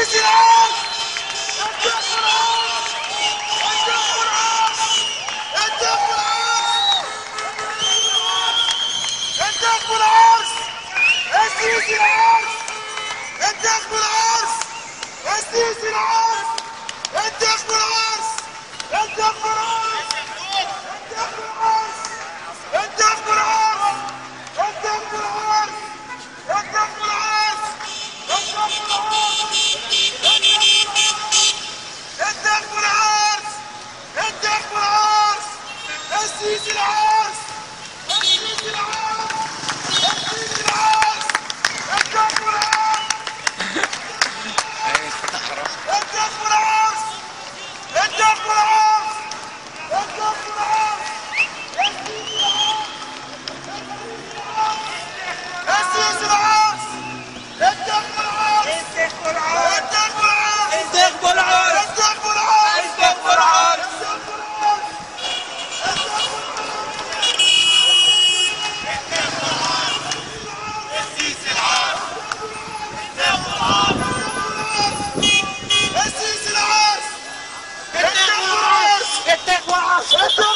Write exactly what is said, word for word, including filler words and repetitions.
السيسي العرس انتخبوا العرس انتخبوا العرس انتخبوا العرس انتخبوا العرس السيسي العرس انتخبوا العرس السيسي العرس انتخبوا العرس انتخبوا العرس انتخبوا العرس انتخبوا العرس انتخبوا العرس انتخبوا العرس انتخبوا العرس السيسي العرس السيسي العرس السيسي العرس انتخبوا العرس انتخبوا العرس انتخبوا العرس انتخبوا العرس السيسي العرس انتخبوا العرس انتخبوا العرس انتخبوا العرس انتخبوا العرس انتخبوا العرس السيسي العرس انتخبوا العرس السيسي العرس انتخبوا العرس انتخبوا العرس